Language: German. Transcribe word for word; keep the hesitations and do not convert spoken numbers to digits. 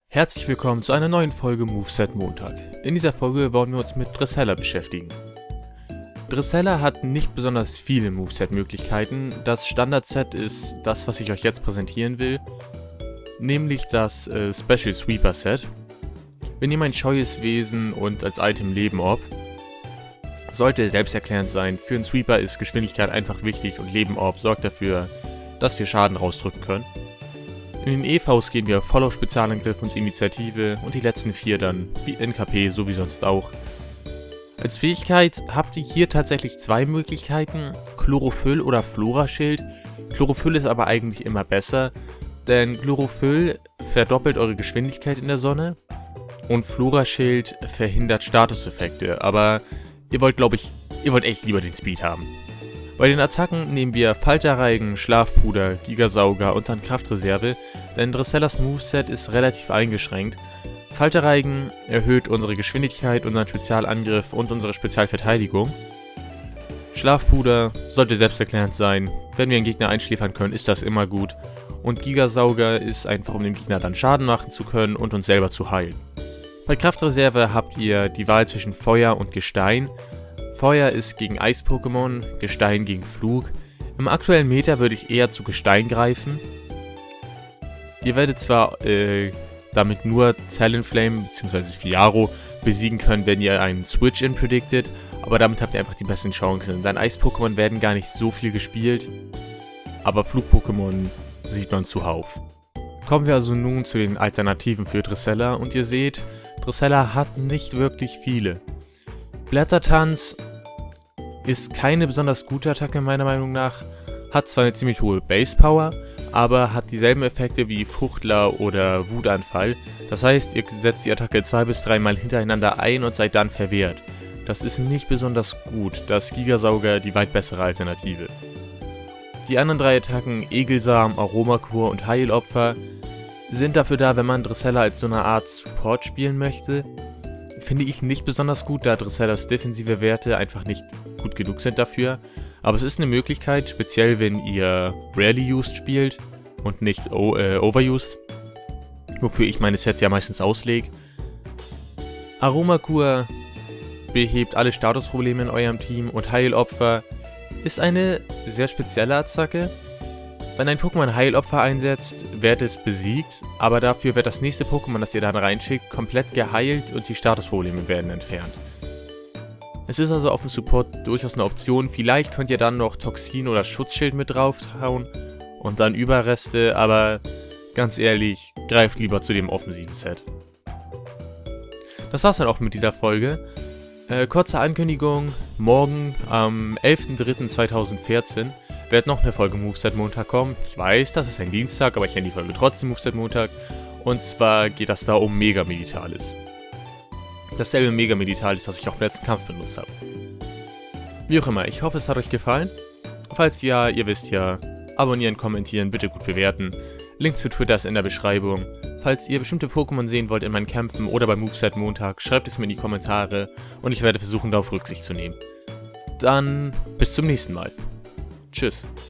Herzlich willkommen zu einer neuen Folge Moveset Montag. In dieser Folge wollen wir uns mit Dressella beschäftigen. Dressella hat nicht besonders viele Moveset-Möglichkeiten. Das Standard-Set ist das, was ich euch jetzt präsentieren will, nämlich das äh, Special Sweeper Set. Wir nehmen ein scheues Wesen und als Item Leben-Orb. Sollte selbsterklärend sein, für einen Sweeper ist Geschwindigkeit einfach wichtig und Leben-Orb sorgt dafür, dass wir Schaden rausdrücken können. In den E Vs gehen wir voll auf Spezialangriff und Initiative und die letzten vier dann wie N K P, so wie sonst auch. Als Fähigkeit habt ihr hier tatsächlich zwei Möglichkeiten, Chlorophyll oder Flora-Schild. Chlorophyll ist aber eigentlich immer besser, denn Chlorophyll verdoppelt eure Geschwindigkeit in der Sonne und Flora-Schild verhindert Statuseffekte, aber ihr wollt, glaube ich, ihr wollt echt lieber den Speed haben. Bei den Attacken nehmen wir Falterreigen, Schlafpuder, Gigasauger und dann Kraftreserve, denn Dressellas Moveset ist relativ eingeschränkt. Falterreigen erhöht unsere Geschwindigkeit, unseren Spezialangriff und unsere Spezialverteidigung. Schlafpuder sollte selbsterklärend sein, wenn wir einen Gegner einschläfern können, ist das immer gut. Und Gigasauger ist einfach, um dem Gegner dann Schaden machen zu können und uns selber zu heilen. Bei Kraftreserve habt ihr die Wahl zwischen Feuer und Gestein. Feuer ist gegen Eis-Pokémon, Gestein gegen Flug. Im aktuellen Meta würde ich eher zu Gestein greifen. Ihr werdet zwar äh, damit nur Talonflame bzw. Fiaro besiegen können, wenn ihr einen Switch-In predicted, aber damit habt ihr einfach die besten Chancen. Denn Eis-Pokémon werden gar nicht so viel gespielt, aber Flug-Pokémon sieht man zuhauf. Kommen wir also nun zu den Alternativen für Dressella und ihr seht, Dressella hat nicht wirklich viele. Blättertanz ist keine besonders gute Attacke meiner Meinung nach, hat zwar eine ziemlich hohe Base Power, aber hat dieselben Effekte wie Fuchtler oder Wutanfall. Das heißt, ihr setzt die Attacke zwei bis drei Mal hintereinander ein und seid dann verwehrt. Das ist nicht besonders gut, da ist Gigasauger die weit bessere Alternative. Die anderen drei Attacken, Egelsamen, Aromakur und Heilopfer, sind dafür da, wenn man Dressella als so eine Art Support spielen möchte. Finde ich nicht besonders gut, da Dressellas defensive Werte einfach nicht gut genug sind dafür. Aber es ist eine Möglichkeit, speziell wenn ihr Rarely Used spielt und nicht äh, Overused, wofür ich meine Sets ja meistens auslege. Aromakur behebt alle Statusprobleme in eurem Team und Heilopfer ist eine sehr spezielle Attacke. Wenn ein Pokémon Heilopfer einsetzt, wird es besiegt, aber dafür wird das nächste Pokémon, das ihr dann reinschickt, komplett geheilt und die Statusprobleme werden entfernt. Es ist also auf dem Support durchaus eine Option, vielleicht könnt ihr dann noch Toxin oder Schutzschild mit draufhauen und dann Überreste, aber ganz ehrlich, greift lieber zu dem offensiven Set. Das war's dann auch mit dieser Folge. Äh, kurze Ankündigung, morgen am elften dritten zweitausendvierzehn wird noch eine Folge Moveset Montag kommen. Ich weiß, das ist ein Dienstag, aber ich nenne die Folge trotzdem Moveset Montag. Und zwar geht das da um Mega Meditalis. Dasselbe Mega Meditalis, das ich auch im letzten Kampf benutzt habe. Wie auch immer, ich hoffe, es hat euch gefallen. Falls ja, ihr wisst ja, abonnieren, kommentieren, bitte gut bewerten. Link zu Twitter ist in der Beschreibung. Falls ihr bestimmte Pokémon sehen wollt in meinen Kämpfen oder bei Moveset Montag, schreibt es mir in die Kommentare und ich werde versuchen, darauf Rücksicht zu nehmen. Dann bis zum nächsten Mal. Tschüss.